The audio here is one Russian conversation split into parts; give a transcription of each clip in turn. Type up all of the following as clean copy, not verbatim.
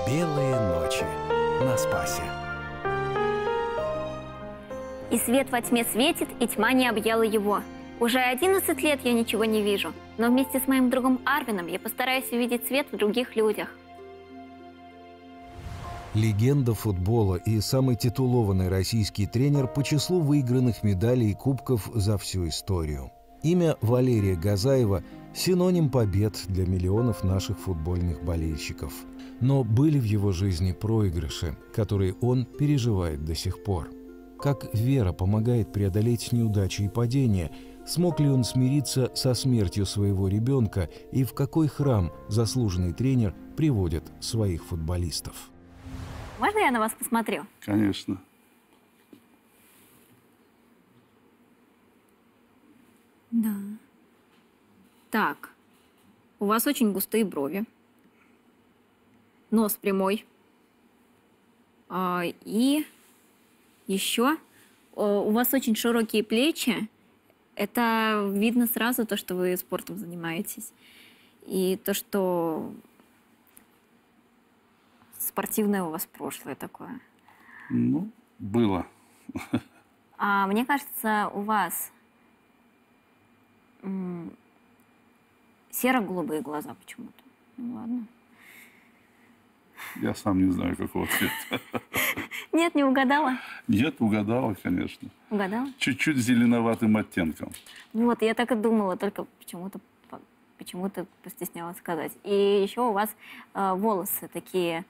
Белые ночи на Спасе. И свет во тьме светит, и тьма не объяла его. Уже 11 лет я ничего не вижу, но вместе с моим другом Арвином я постараюсь увидеть свет в других людях. Легенда футбола и самый титулованный российский тренер по числу выигранных медалей и кубков за всю историю. Имя Валерия Газаева – синоним побед для миллионов наших футбольных болельщиков. Но были в его жизни проигрыши, которые он переживает до сих пор. Как вера помогает преодолеть неудачи и падения, смог ли он смириться со смертью своего ребенка и в какой храм заслуженный тренер приводит своих футболистов? Можно я на вас посмотрю? Конечно. Да. Так, у вас очень густые брови. Нос прямой. И еще у вас очень широкие плечи. Это видно сразу, то, что вы спортом занимаетесь. И то, что спортивное у вас прошлое такое. Ну, было. Мне кажется, у вас серо-голубые глаза почему-то. Ну ладно. Я сам не знаю, какого цвета. Нет, не угадала? Нет, угадала, конечно. Угадала? Чуть-чуть зеленоватым оттенком. Вот, я так и думала, только почему-то постеснялась сказать. И еще у вас волосы такие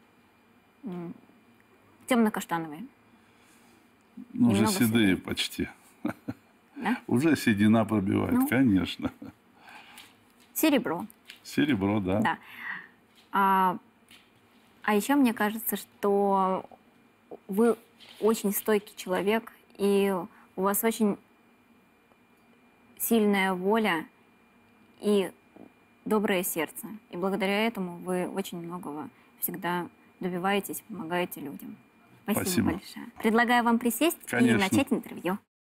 темно-каштановые. Ну, уже Немного седые почти. Да? Уже седина пробивает, Ну. конечно. Серебро. Серебро, да. Да. А еще мне кажется, что вы очень стойкий человек, и у вас очень сильная воля и доброе сердце. И благодаря этому вы очень многого всегда добиваетесь, помогаете людям. Спасибо большое. Предлагаю вам присесть Конечно. и начать интервью.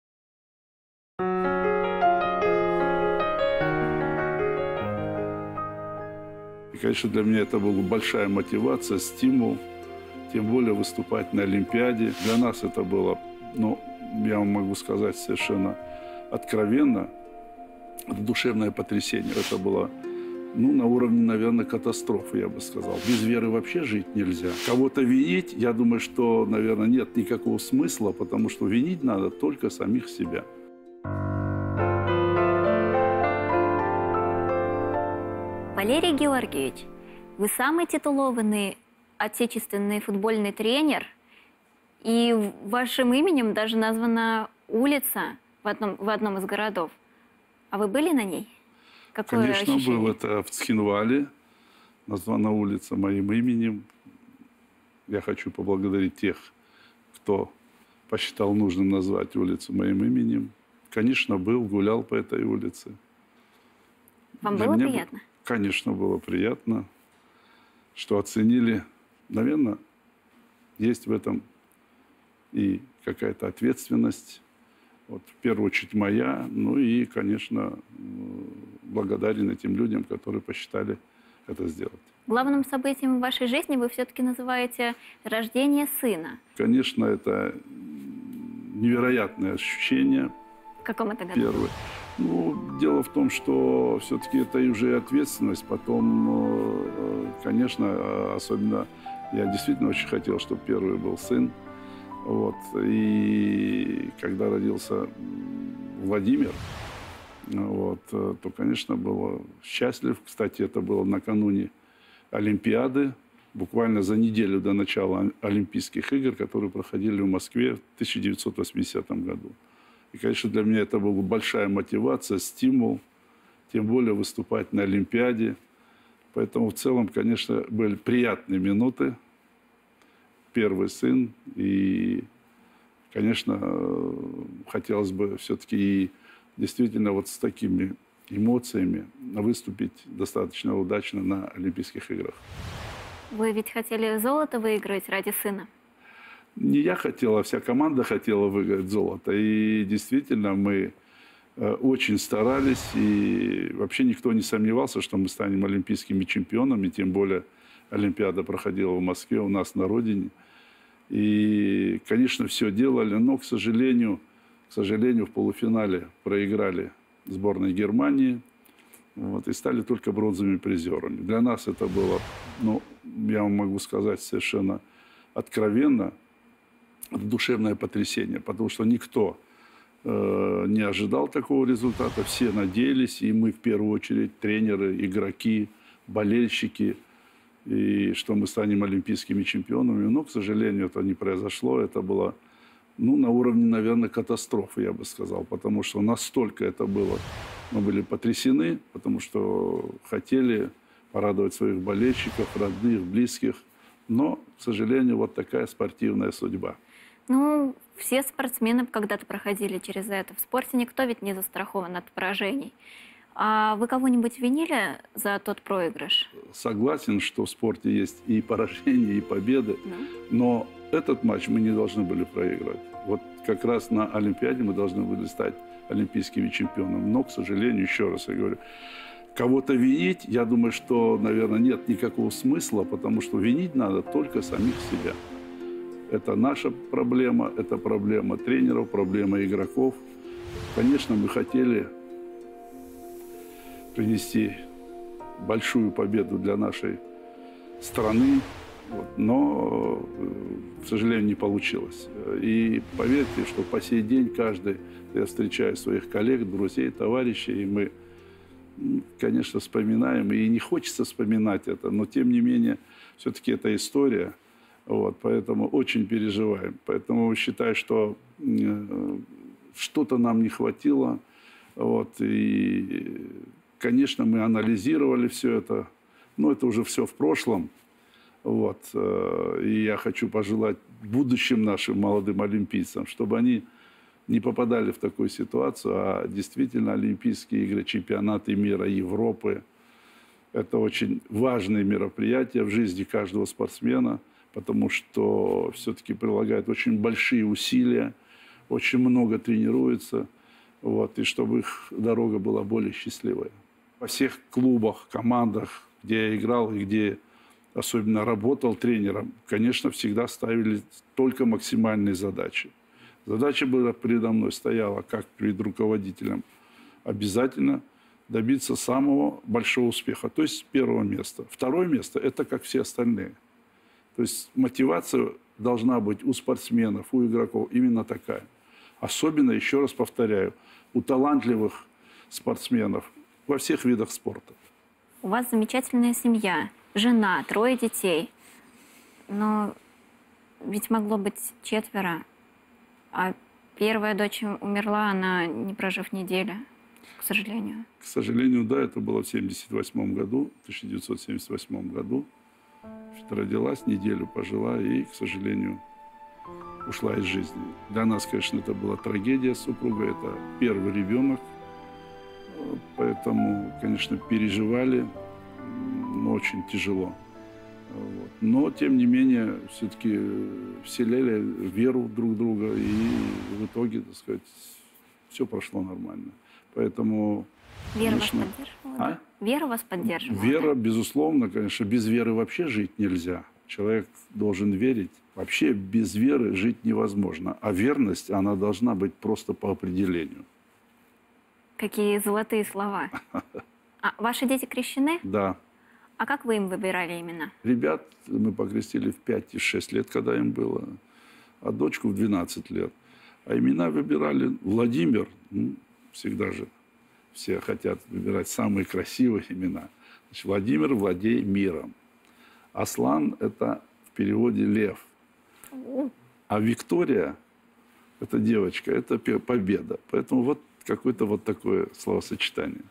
И, конечно, для меня это была большая мотивация, стимул, тем более выступать на Олимпиаде. Для нас это было, ну, я вам могу сказать совершенно откровенно, душевное потрясение. Это было, ну, на уровне, наверное, катастрофы, я бы сказал. Без веры вообще жить нельзя. Кого-то винить, я думаю, что, наверное, нет никакого смысла, потому что винить надо только самих себя. Валерий Георгиевич, вы самый титулованный отечественный футбольный тренер, и вашим именем даже названа улица в одном из городов. А вы были на ней? Какое Конечно, ощущение? был. Это в Цхинвале, названа улица моим именем. Я хочу поблагодарить тех, кто посчитал нужным назвать улицу моим именем. Конечно, был, гулял по этой улице. Вам Для было меня приятно? Конечно, было приятно, что оценили. Наверное, есть в этом и какая-то ответственность. Вот, в первую очередь моя. Ну и, конечно, благодарен этим людям, которые посчитали это сделать. Главным событием в вашей жизни вы все-таки называете рождение сына. Конечно, это невероятное ощущение. В каком это году? Первое. Ну, дело в том, что все-таки это и уже ответственность. Потом, конечно, особенно я действительно очень хотел, чтобы первый был сын. Вот. И когда родился Владимир, вот, то, конечно, был счастлив. Кстати, это было накануне Олимпиады, буквально за неделю до начала Олимпийских игр, которые проходили в Москве в 1980 году. И, конечно, для меня это была большая мотивация, стимул, тем более выступать на Олимпиаде. Поэтому в целом, конечно, были приятные минуты. Первый сын. И, конечно, хотелось бы все-таки и действительно вот с такими эмоциями выступить достаточно удачно на Олимпийских играх. Вы ведь хотели золото выиграть ради сына? Не я хотел, а вся команда хотела выиграть золото. И действительно мы очень старались. И вообще никто не сомневался, что мы станем олимпийскими чемпионами. Тем более Олимпиада проходила в Москве, у нас на родине. И, конечно, все делали, но, к сожалению, в полуфинале проиграли сборной Германии. Вот, и стали только бронзовыми призерами. Для нас это было, ну, я вам могу сказать совершенно откровенно, душевное потрясение, потому что никто не ожидал такого результата, все надеялись, и мы в первую очередь, тренеры, игроки, болельщики, и что мы станем олимпийскими чемпионами. Но, к сожалению, это не произошло, это было, ну, на уровне, наверное, катастрофы, я бы сказал, потому что настолько это было. Мы были потрясены, потому что хотели порадовать своих болельщиков, родных, близких. Но, к сожалению, вот такая спортивная судьба. Ну, все спортсмены когда-то проходили через это. В спорте никто ведь не застрахован от поражений. А вы кого-нибудь винили за тот проигрыш? Согласен, что в спорте есть и поражения, и победы. Но этот матч мы не должны были проиграть. Вот как раз на Олимпиаде мы должны были стать олимпийскими чемпионами. Но, к сожалению, еще раз я говорю, кого-то винить, я думаю, что, наверное, нет никакого смысла, потому что винить надо только самих себя. Это наша проблема, это проблема тренеров, проблема игроков. Конечно, мы хотели принести большую победу для нашей страны, но, к сожалению, не получилось. И поверьте, что по сей день я встречаю своих коллег, друзей, товарищей, и мы, конечно, вспоминаем, и не хочется вспоминать это, но, тем не менее, все-таки это история, вот, поэтому очень переживаем. Поэтому считаю, что что-то нам не хватило, вот, и, конечно, мы анализировали все это, но это уже все в прошлом. Вот. И я хочу пожелать будущим нашим молодым олимпийцам, чтобы они не попадали в такую ситуацию, а действительно Олимпийские игры, чемпионаты мира, Европы – это очень важные мероприятия в жизни каждого спортсмена, потому что все-таки прилагают очень большие усилия, очень много тренируются, вот, и чтобы их дорога была более счастливой. Во всех клубах, командах, где я играл и где особенно работал тренером, конечно, всегда ставили только максимальные задачи. Задача была передо мной стояла, как перед руководителем, обязательно добиться самого большого успеха, то есть первого места. Второе место – это как все остальные. То есть мотивация должна быть у спортсменов, у игроков именно такая. Особенно, еще раз повторяю, у талантливых спортсменов во всех видах спорта. У вас замечательная семья, жена, 3 детей. Но ведь могло быть 4. А первая дочь умерла, она не прожив недели, к сожалению. К сожалению, да, это было в 1978 году. Родилась, неделю пожила и, к сожалению, ушла из жизни. Для нас, конечно, это была трагедия с супругой, это первый ребенок. Поэтому, конечно, переживали, но очень тяжело. Вот. Но, тем не менее, все-таки вселяли веру друг в друга, и в итоге, так сказать, все прошло нормально. Поэтому, Вера конечно, вас поддерживала? Вера вас поддерживала? Вера, безусловно, конечно, без веры вообще жить нельзя. Человек должен верить. Вообще без веры жить невозможно. А верность, она должна быть просто по определению. Какие золотые слова. А ваши дети крещены? Да. А как вы им выбирали имена? Ребят мы покрестили в 5 и 6 лет, когда им было, а дочку в 12 лет. А имена выбирали Владимир. Ну, всегда же все хотят выбирать самые красивые имена. Значит, Владимир, владей миром. Аслан – это в переводе лев. А Виктория – это девочка, это победа. Поэтому вот какое-то вот такое словосочетание.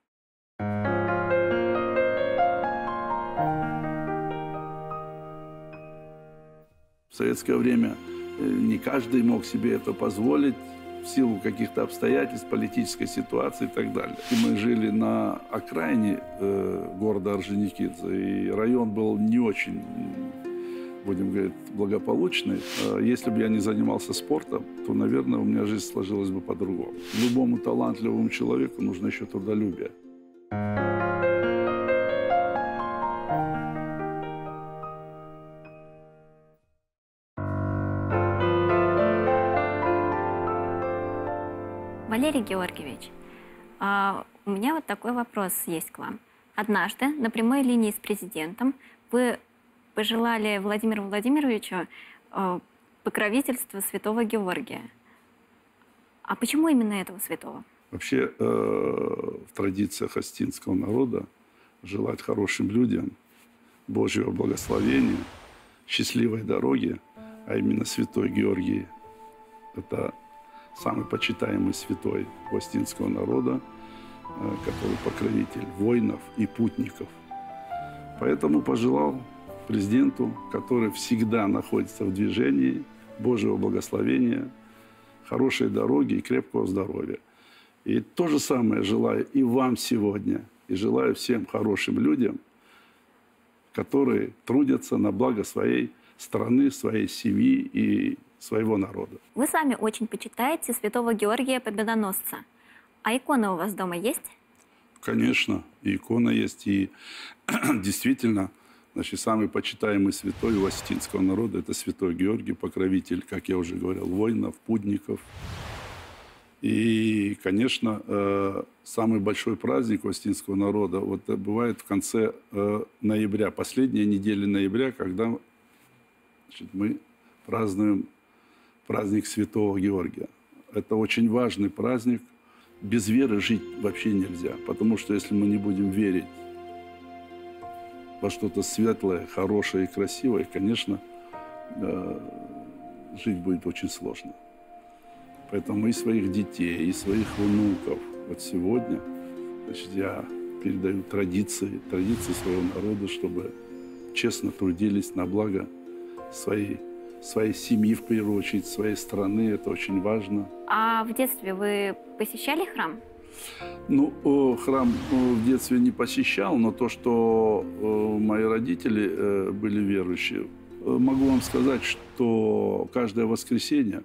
В советское время не каждый мог себе это позволить в силу каких-то обстоятельств, политической ситуации и так далее. И мы жили на окраине города Орджоникидзе, и район был не очень, будем говорить, благополучный. Если бы я не занимался спортом, то, наверное, у меня жизнь сложилась бы по-другому. Любому талантливому человеку нужно еще трудолюбие. Валерий Георгиевич, у меня вот такой вопрос есть к вам. Однажды на прямой линии с президентом вы пожелали Владимиру Владимировичу покровительства святого Георгия. А почему именно этого святого? Вообще в традициях остинского народа желать хорошим людям Божьего благословения, счастливой дороги, а именно святой Георгий – это самый почитаемый святой у остинского народа, который покровитель воинов и путников. Поэтому пожелал президенту, который всегда находится в движении, Божьего благословения, хорошей дороги и крепкого здоровья. И то же самое желаю и вам сегодня, и желаю всем хорошим людям, которые трудятся на благо своей страны, своей семьи и своего народа. Вы сами очень почитаете святого Георгия Победоносца. А икона у вас дома есть? Конечно, и икона есть, и действительно, значит, самый почитаемый святой у остинского народа – это святой Георгий, покровитель, как я уже говорил, воинов, путников. И, конечно, самый большой праздник у остинского народа вот бывает в конце ноября, последняя неделя ноября, когда, значит, мы празднуем праздник святого Георгия. Это очень важный праздник. Без веры жить вообще нельзя, потому что если мы не будем верить во что-то светлое, хорошее и красивое, конечно, жить будет очень сложно. Поэтому и своих детей, и своих внуков вот сегодня, значит, я передаю традиции своего народа, чтобы честно трудились на благо своей семьи, в первую очередь, своей страны. Это очень важно. А в детстве вы посещали храм? Ну, храм в детстве не посещал, но то, что мои родители были верующие, могу вам сказать, что каждое воскресенье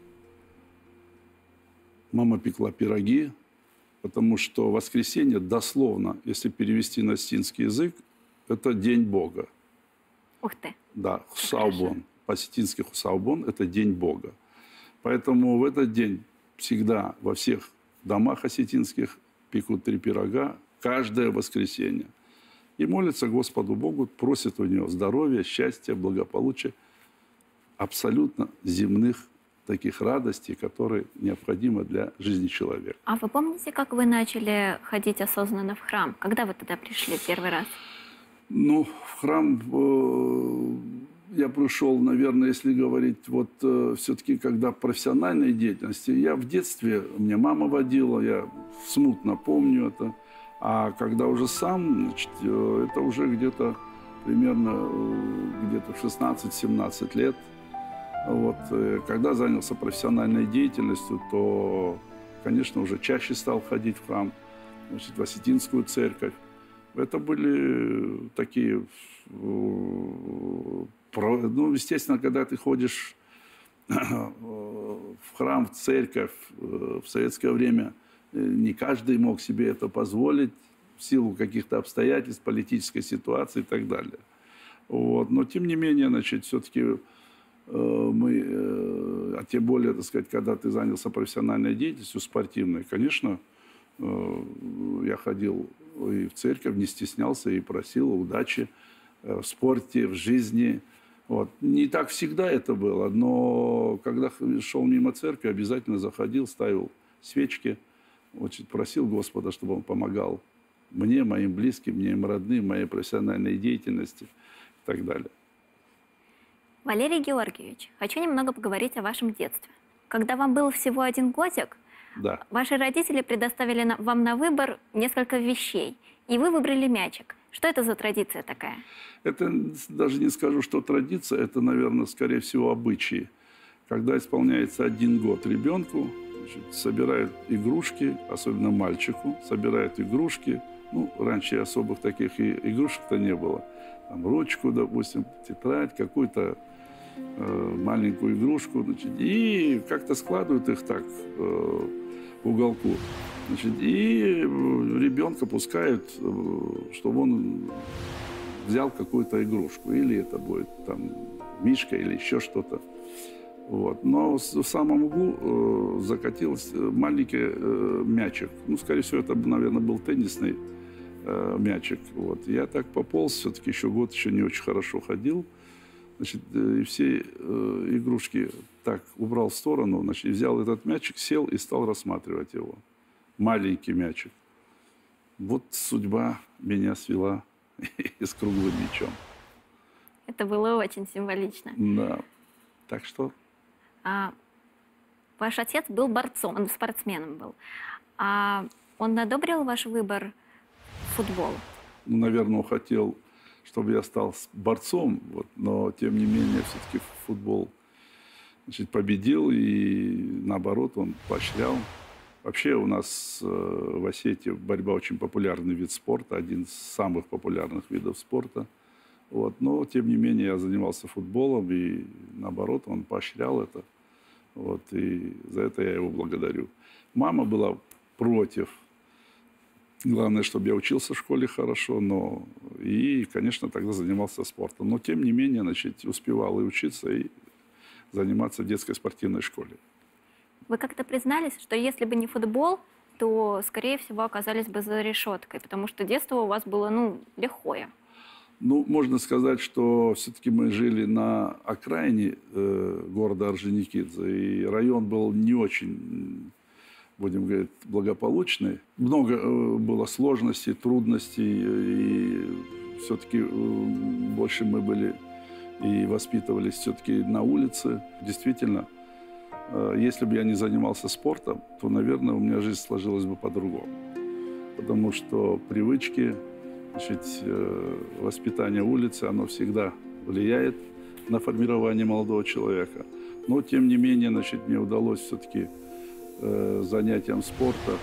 мама пекла пироги, потому что воскресенье дословно, если перевести на остинский язык, это День Бога. Ух ты! Да, Хусаубон. По-осетински Хусаубон – это День Бога. Поэтому в этот день всегда во всех домах осетинских пекут 3 пирога каждое воскресенье. И молятся Господу Богу, просят у Него здоровья, счастья, благополучия, абсолютно земных таких радостей, которые необходимы для жизни человека. А вы помните, как вы начали ходить осознанно в храм? Когда вы туда пришли первый раз? Ну, в храм я пришел, наверное, если говорить, вот все-таки, когда в профессиональной деятельности. Я в детстве, меня мама водила, я смутно помню это. А когда уже сам, значит, это уже где-то примерно где-то в 16-17 лет. Вот, когда занялся профессиональной деятельностью, то, конечно, уже чаще стал ходить в храм, значит, в осетинскую церковь. Это были такие, ну, естественно, когда ты ходишь в храм, в церковь в советское время, не каждый мог себе это позволить в силу каких-то обстоятельств, политической ситуации и так далее. Вот. Но, тем не менее, значит, все-таки мы, а тем более, так сказать, когда ты занялся профессиональной деятельностью, спортивной, конечно, я ходил и в церковь, не стеснялся и просил удачи в спорте, в жизни. Вот. Не так всегда это было, но когда шел мимо церкви, обязательно заходил, ставил свечки, вот, просил Господа, чтобы Он помогал мне, моим близким, моим родным, моей профессиональной деятельности и так далее. Валерий Георгиевич, хочу немного поговорить о вашем детстве. Когда вам был всего 1 годик, да, ваши родители предоставили вам на выбор несколько вещей, и вы выбрали мячик. Что это за традиция такая? Это даже не скажу, что традиция, это, наверное, скорее всего, обычаи. Когда исполняется 1 год ребенку, значит, собирают игрушки, особенно мальчику, собирают игрушки. Ну, раньше особых таких игрушек-то не было. Там ручку, допустим, тетрадь, какую-то маленькую игрушку, значит, и как-то складывают их так в уголку. Значит, и ребенка пускают, чтобы он взял какую-то игрушку. Или это будет там мишка, или еще что-то. Вот. Но в самом углу закатился маленький мячик. Ну, скорее всего, это, наверное, был теннисный мячик. Вот. Я так пополз, все-таки еще год еще не очень хорошо ходил. Значит, и все игрушки так убрал в сторону, значит, взял этот мячик, сел и стал рассматривать его. Маленький мячик. Вот судьба меня свела и с круглым мячом. Это было очень символично. Да. Так что... Ваш отец был борцом, он спортсменом был. А он одобрил ваш выбор в футбол? Ну, наверное, он хотел, чтобы я стал борцом, вот, но, тем не менее, все-таки футбол, значит, победил, и, наоборот, он поощрял. Вообще у нас в Осетии борьба очень популярный вид спорта, один из самых популярных видов спорта. Вот. Но, тем не менее, я занимался футболом, и, наоборот, он поощрял это. Вот. И за это я его благодарю. Мама была против. Главное, чтобы я учился в школе хорошо, но и, конечно, тогда занимался спортом. Но, тем не менее, значит, успевал и учиться, и заниматься в детской спортивной школе. Вы как-то признались, что если бы не футбол, то, скорее всего, оказались бы за решеткой, потому что детство у вас было, ну, лихое. Ну, можно сказать, что все-таки мы жили на окраине города Орджоникидзе, и район был не очень, будем говорить, благополучный. Много было сложностей, трудностей, и все-таки больше мы были и воспитывались все-таки на улице. Действительно, если бы я не занимался спортом, то, наверное, у меня жизнь сложилась бы по-другому. Потому что привычки, значит, воспитание улицы, оно всегда влияет на формирование молодого человека. Но, тем не менее, значит, мне удалось все-таки занятием спорта.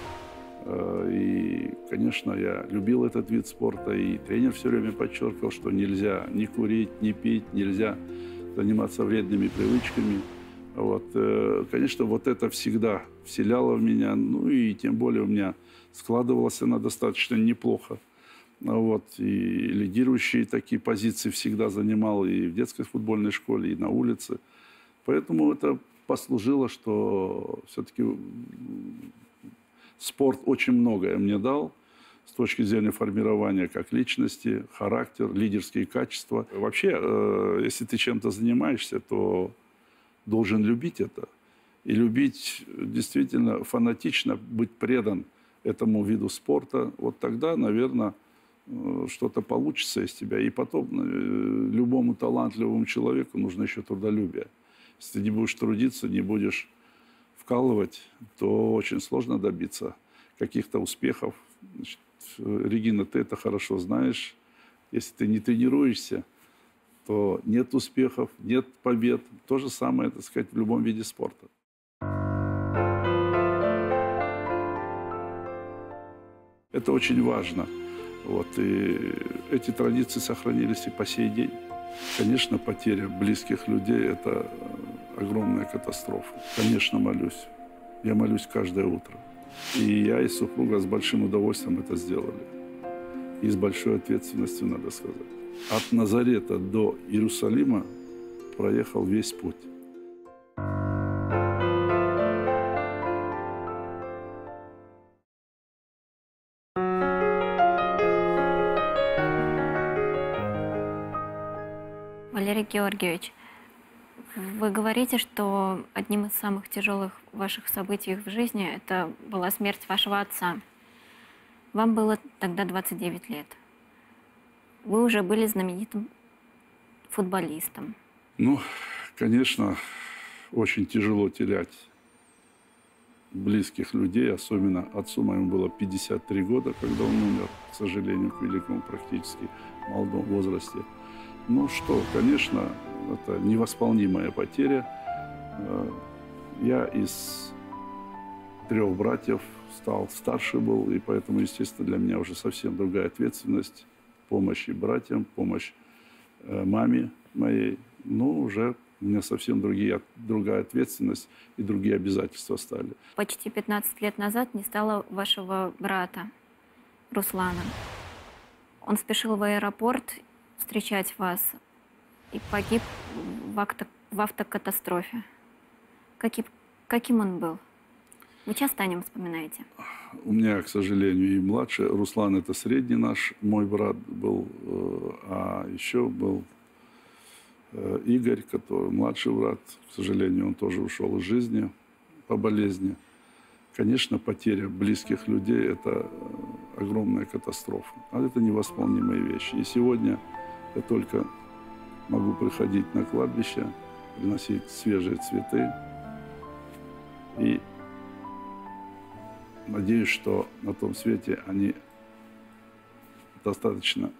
И, конечно, я любил этот вид спорта. И тренер все время подчеркивал, что нельзя ни курить, ни пить, нельзя заниматься вредными привычками. Вот. Конечно, вот это всегда вселяло в меня. Ну и тем более у меня складывалась она достаточно неплохо. Вот. И лидирующие такие позиции всегда занимал и в детской футбольной школе, и на улице. Поэтому это послужило, что все-таки спорт очень многое мне дал с точки зрения формирования как личности, характер, лидерские качества. Вообще, если ты чем-то занимаешься, то должен любить это. И любить действительно фанатично, быть предан этому виду спорта. Вот тогда, наверное, что-то получится из тебя. И потом любому талантливому человеку нужно еще трудолюбие. Если ты не будешь трудиться, не будешь вкалывать, то очень сложно добиться каких-то успехов. Значит, Регина, ты это хорошо знаешь. Если ты не тренируешься, то нет успехов, нет побед. То же самое, так сказать, в любом виде спорта. Это очень важно. Вот. И эти традиции сохранились и по сей день. Конечно, потеря близких людей – это огромная катастрофа. Конечно, молюсь. Я молюсь каждое утро. И я, и супруга с большим удовольствием это сделали. И с большой ответственностью, надо сказать. От Назарета до Иерусалима проехал весь путь. Валерий Георгиевич, вы говорите, что одним из самых тяжелых ваших событий в жизни это была смерть вашего отца. Вам было тогда 29 лет. Вы уже были знаменитым футболистом. Ну, конечно, очень тяжело терять близких людей. Особенно отцу моему было 53 года, когда он умер, к сожалению, к великому практически молодом возрасте. Ну что, конечно, это невосполнимая потеря. Я из 3 братьев стал старший был, и поэтому, естественно, для меня уже совсем другая ответственность. Помощь и братьям, помощь маме моей. Ну, уже у меня совсем другая ответственность и другие обязательства стали. Почти 15 лет назад не стало вашего брата Руслана. Он спешил в аэропорт встречать вас и погиб в автокатастрофе. Каким он был? Вы часто о нем вспоминаете? У меня, к сожалению, и младший. Руслан – это средний наш, мой брат был. А еще был Игорь, который младший брат. К сожалению, он тоже ушел из жизни по болезни. Конечно, потеря близких людей – это огромная катастрофа. А это невосполнимые вещи. И сегодня я только могу приходить на кладбище, приносить свежие цветы. И надеюсь, что на том свете они достаточно...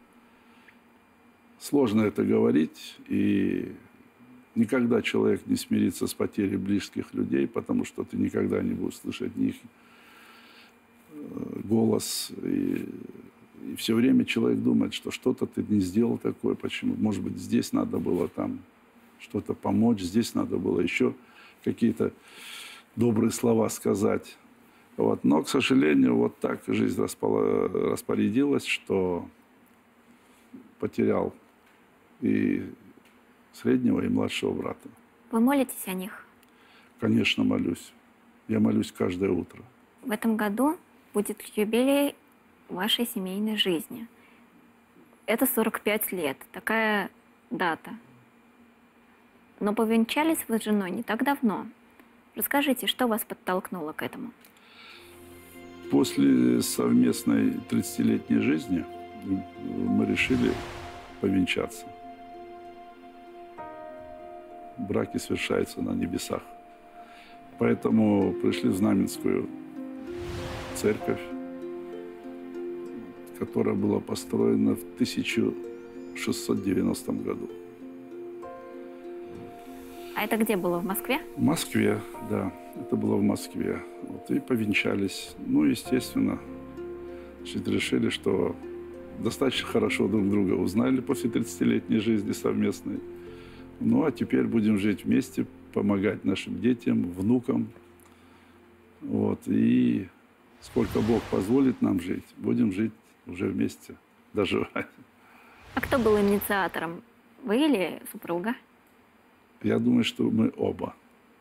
Сложно это говорить, и никогда человек не смирится с потерей близких людей, потому что ты никогда не будешь слышать их голос. И все время человек думает, что что-то ты не сделал такое, почему? Может быть, здесь надо было там что-то помочь, здесь надо было еще какие-то добрые слова сказать. Вот. Но, к сожалению, вот так жизнь распорядилась, что потерял и среднего, и младшего брата. Вы молитесь о них? Конечно, молюсь. Я молюсь каждое утро. В этом году будет юбилей вашей семейной жизни. Это 45 лет, такая дата. Но повенчались вы с женой не так давно. Расскажите, что вас подтолкнуло к этому? После совместной 30-летней жизни мы решили повенчаться. Браки совершаются на небесах. Поэтому пришли в Знаменскую церковь, которая была построена в 1690 году. А это где было, в Москве? В Москве, да. Это было в Москве. Вот, и повенчались. Ну, естественно, решили, что достаточно хорошо друг друга узнали после 30-летней жизни совместной. Ну, а теперь будем жить вместе, помогать нашим детям, внукам. Вот. И сколько Бог позволит нам жить, будем жить уже вместе, доживать. А кто был инициатором? Вы или супруга? Я думаю, что мы оба.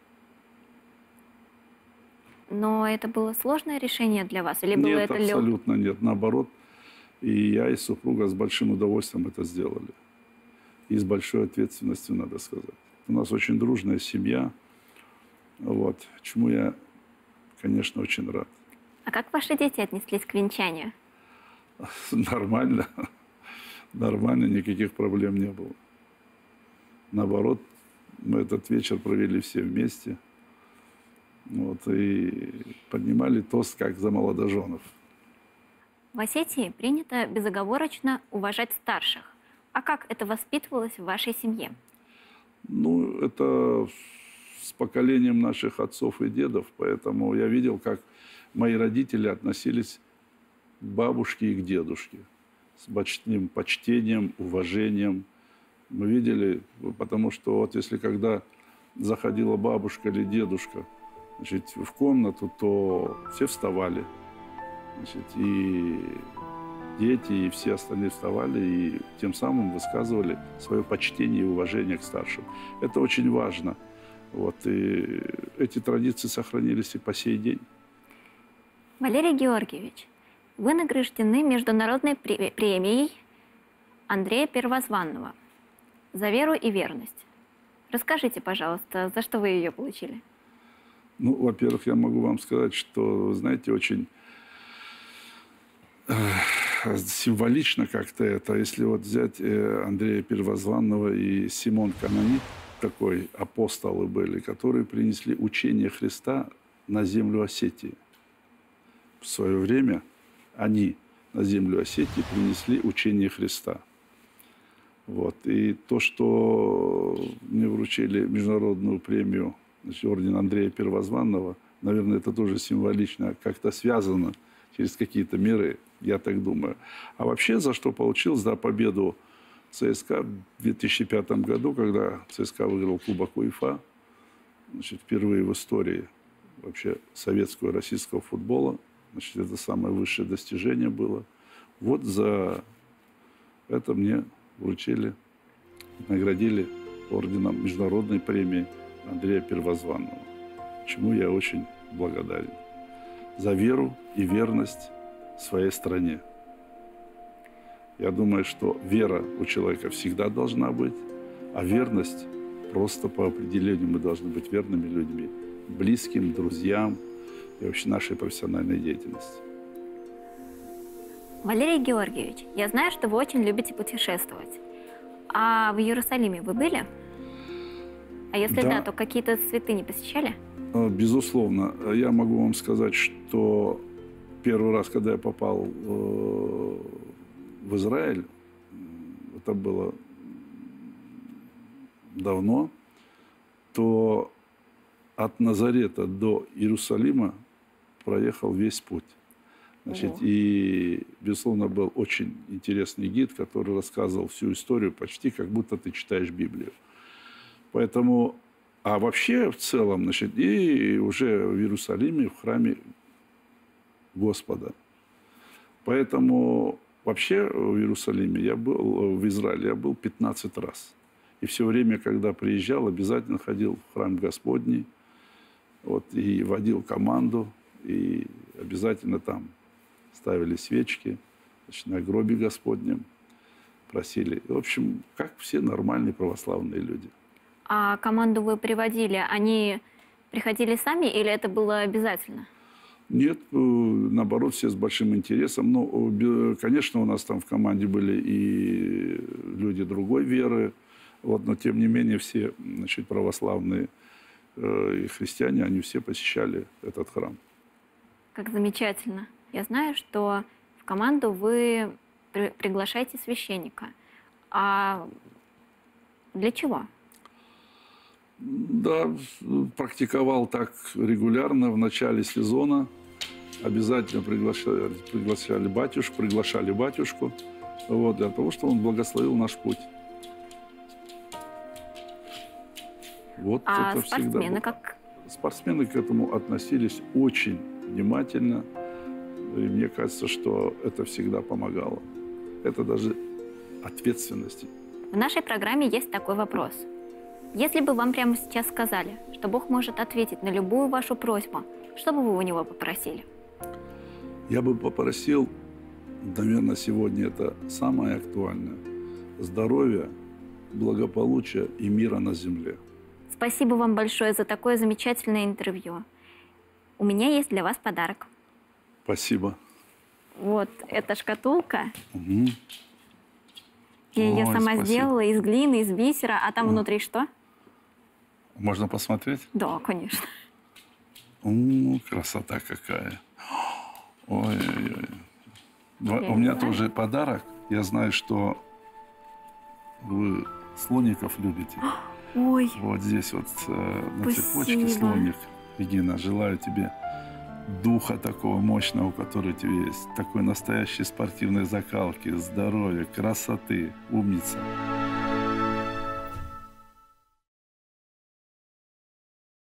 Но это было сложное решение для вас? Или было Нет, это абсолютно нет. Наоборот, и я, и супруга с большим удовольствием это сделали. И с большой ответственностью, надо сказать. У нас очень дружная семья, вот, чему я, конечно, очень рад. А как ваши дети отнеслись к венчанию? Нормально. Нормально, никаких проблем не было. Наоборот, мы этот вечер провели все вместе. Вот, и поднимали тост, как за молодоженов. В Осетии принято безоговорочно уважать старших. А как это воспитывалось в вашей семье? Ну, это с поколением наших отцов и дедов. Поэтому я видел, как мои родители относились к бабушке и к дедушке. С большим почтением, уважением. Мы видели, потому что вот если когда заходила бабушка или дедушка, значит, в комнату, то все вставали. Значит, и дети, и все остальные вставали, и тем самым высказывали свое почтение и уважение к старшим. Это очень важно. Вот, и эти традиции сохранились и по сей день. Валерий Георгиевич, вы награждены международной премией Андрея Первозванного за веру и верность. Расскажите, пожалуйста, за что вы ее получили? Ну, во-первых, я могу вам сказать, что, вы знаете, очень символично как-то это. Если вот взять Андрея Первозванного и Симон Канонит, такой апостолы были, которые принесли учение Христа на землю Осетии. В свое время они на землю Осетии принесли учение Христа. Вот. И то, что мне вручили международную премию, значит, орден Андрея Первозванного, наверное, это тоже символично, как-то связано через какие-то меры, я так думаю. А вообще, за что получил? За победу ЦСКА в 2005 году, когда ЦСКА выиграл Кубок УЕФА, значит, впервые в истории вообще советского и российского футбола. Значит, это самое высшее достижение было. Вот за это мне вручили, наградили орденом международной премии Андрея Первозванного, чему я очень благодарен. За веру и верность своей стране. Я думаю, что вера у человека всегда должна быть, а верность просто по определению мы должны быть верными людьми, близким, друзьям и вообще нашей профессиональной деятельности. Валерий Георгиевич, я знаю, что вы очень любите путешествовать. А в Иерусалиме вы были? А если да, то какие-то святыни посещали? Безусловно. Я могу вам сказать, что первый раз, когда я попал в Израиль, это было давно, то от Назарета до Иерусалима проехал весь путь. Значит, и, безусловно, был очень интересный гид, который рассказывал всю историю почти как будто ты читаешь Библию. Поэтому, а вообще в целом, значит, и уже в Иерусалиме, в храме Господа. Поэтому вообще в Иерусалиме я был, в Израиле я был 15 раз. И все время, когда приезжал, обязательно ходил в храм Господний, вот, и водил команду, и обязательно там ставили свечки, значит, на гробе Господнем, просили. В общем, как все нормальные православные люди. А команду вы приводили, они приходили сами или это было обязательно? Нет, наоборот, все с большим интересом. Ну, конечно, у нас там в команде были и люди другой веры, вот, но тем не менее все, значит, православные и христиане, они все посещали этот храм. Как замечательно. Я знаю, что в команду вы приглашаете священника. А для чего? Да, практиковал так регулярно в начале сезона. Обязательно приглашали батюшку, вот, для того, чтобы он благословил наш путь. Вот а это спортсмены всегда как? Спортсмены к этому относились очень внимательно. И мне кажется, что это всегда помогало. Это даже ответственность. В нашей программе есть такой вопрос. Если бы вам прямо сейчас сказали, что Бог может ответить на любую вашу просьбу, что бы вы у Него попросили? Я бы попросил, наверное, сегодня это самое актуальное, здоровья, благополучия и мира на земле. Спасибо вам большое за такое замечательное интервью. У меня есть для вас подарок. Спасибо. Вот эта шкатулка. Угу. Я ее сама спасибо. сделала из глины, из бисера. А там внутри что? Можно посмотреть? Да, конечно. Красота какая. Ой-ой-ой. У меня тоже подарок. Я знаю, что вы слоников любите. Ой. Вот здесь вот на цепочке слоник. Регина, желаю тебе духа такого мощного, который у тебя есть. Такой настоящей спортивной закалки, здоровья, красоты. Умница.